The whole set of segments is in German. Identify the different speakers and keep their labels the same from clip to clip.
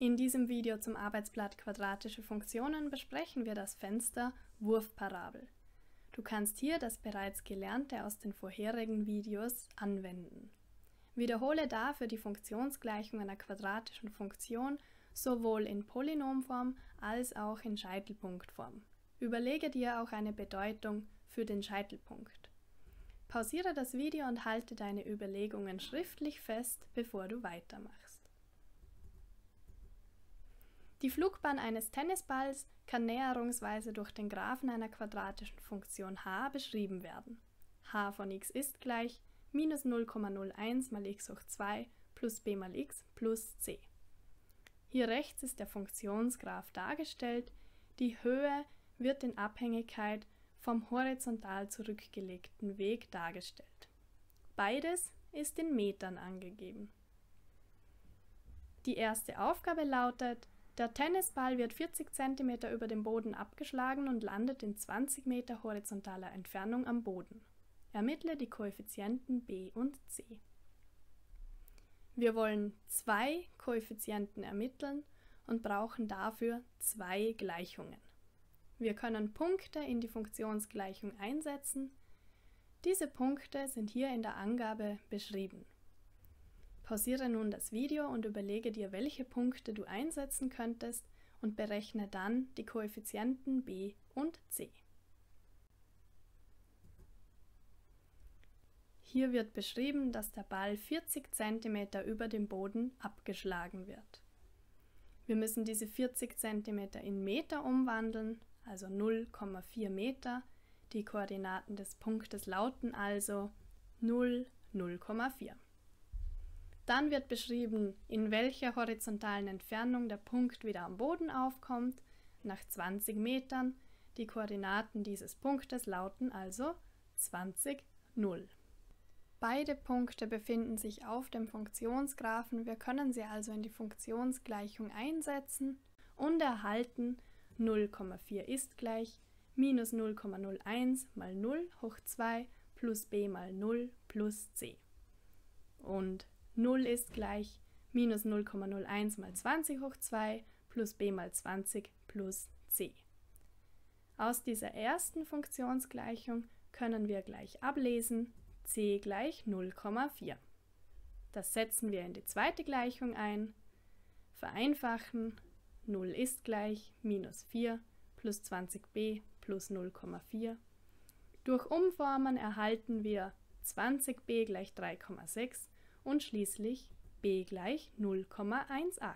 Speaker 1: In diesem Video zum Arbeitsblatt Quadratische Funktionen besprechen wir das Fenster Wurfparabel. Du kannst hier das bereits Gelernte aus den vorherigen Videos anwenden. Wiederhole dafür die Funktionsgleichung einer quadratischen Funktion sowohl in Polynomform als auch in Scheitelpunktform. Überlege dir auch eine Bedeutung für den Scheitelpunkt. Pausiere das Video und halte deine Überlegungen schriftlich fest, bevor du weitermachst. Die Flugbahn eines Tennisballs kann näherungsweise durch den Graphen einer quadratischen Funktion h beschrieben werden. h von x ist gleich minus 0,01 mal x hoch 2 plus b mal x plus c. Hier rechts ist der Funktionsgraph dargestellt. Die Höhe wird in Abhängigkeit vom horizontal zurückgelegten Weg dargestellt. Beides ist in Metern angegeben. Die erste Aufgabe lautet: Der Tennisball wird 40 cm über dem Boden abgeschlagen und landet in 20 Meter horizontaler Entfernung am Boden. Ermittle die Koeffizienten b und c. Wir wollen zwei Koeffizienten ermitteln und brauchen dafür zwei Gleichungen. Wir können Punkte in die Funktionsgleichung einsetzen. Diese Punkte sind hier in der Angabe beschrieben. Pausiere nun das Video und überlege dir, welche Punkte du einsetzen könntest und berechne dann die Koeffizienten b und c. Hier wird beschrieben, dass der Ball 40 cm über dem Boden abgeschlagen wird. Wir müssen diese 40 cm in Meter umwandeln, also 0,4 Meter. Die Koordinaten des Punktes lauten also 0, 0,4. Dann wird beschrieben, in welcher horizontalen Entfernung der Punkt wieder am Boden aufkommt, nach 20 Metern. Die Koordinaten dieses Punktes lauten also 20, 0. Beide Punkte befinden sich auf dem Funktionsgraphen, wir können sie also in die Funktionsgleichung einsetzen und erhalten 0,4 ist gleich minus 0,01 mal 0 hoch 2 plus b mal 0 plus c. Und 0 ist gleich minus 0,01 mal 20 hoch 2 plus b mal 20 plus c. Aus dieser ersten Funktionsgleichung können wir gleich ablesen, c gleich 0,4. Das setzen wir in die zweite Gleichung ein, vereinfachen, 0 ist gleich minus 4 plus 20b plus 0,4. Durch Umformen erhalten wir 20b gleich 3,6 und schließlich b gleich 0,18.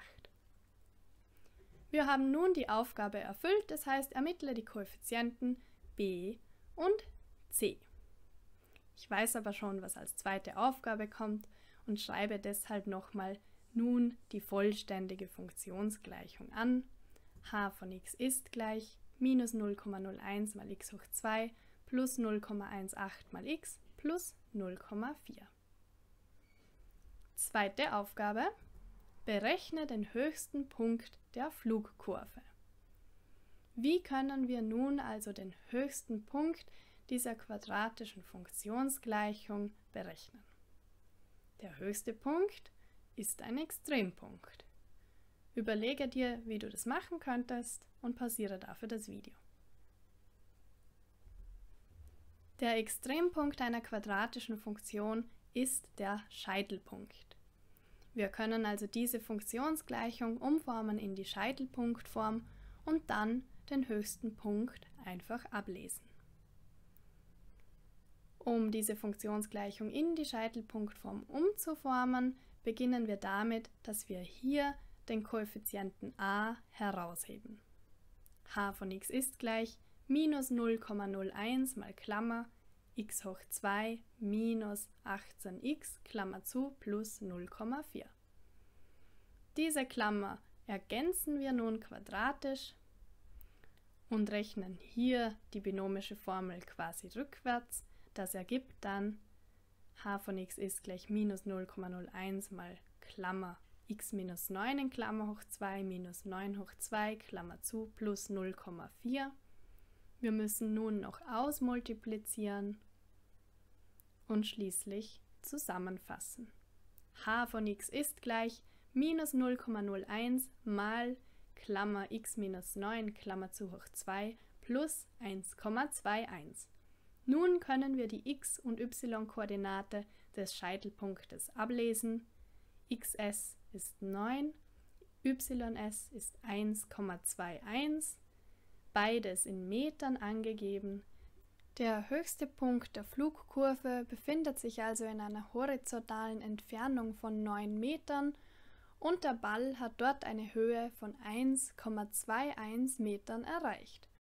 Speaker 1: Wir haben nun die Aufgabe erfüllt, das heißt, ermittle die Koeffizienten b und c. Ich weiß aber schon, was als zweite Aufgabe kommt und schreibe deshalb nochmal nun die vollständige Funktionsgleichung an. h von x ist gleich minus 0,01 mal x hoch 2 plus 0,18 mal x plus 0,4. Zweite Aufgabe: Berechne den höchsten Punkt der Flugkurve. Wie können wir nun also den höchsten Punkt dieser quadratischen Funktionsgleichung berechnen? Der höchste Punkt ist ein Extrempunkt. Überlege dir, wie du das machen könntest und pausiere dafür das Video. Der Extrempunkt einer quadratischen Funktion ist der Scheitelpunkt. Wir können also diese Funktionsgleichung umformen in die Scheitelpunktform und dann den höchsten Punkt einfach ablesen. Um diese Funktionsgleichung in die Scheitelpunktform umzuformen, beginnen wir damit, dass wir hier den Koeffizienten a herausheben. h von x ist gleich minus 0,01 mal Klammer x hoch 2 minus 18x Klammer zu plus 0,4. Diese Klammer ergänzen wir nun quadratisch und rechnen hier die binomische Formel quasi rückwärts. Das ergibt dann h von x ist gleich minus 0,01 mal Klammer x minus 9 in Klammer hoch 2 minus 9 hoch 2 Klammer zu plus 0,4. Wir müssen nun noch ausmultiplizieren und schließlich zusammenfassen. h von x ist gleich minus 0,01 mal Klammer x minus 9 Klammer zu hoch 2 plus 1,21. Nun können wir die x- und y-Koordinate des Scheitelpunktes ablesen. xs ist 9, ys ist 1,21, beides in Metern angegeben. Der höchste Punkt der Flugkurve befindet sich also in einer horizontalen Entfernung von 9 Metern und der Ball hat dort eine Höhe von 1,21 Metern erreicht.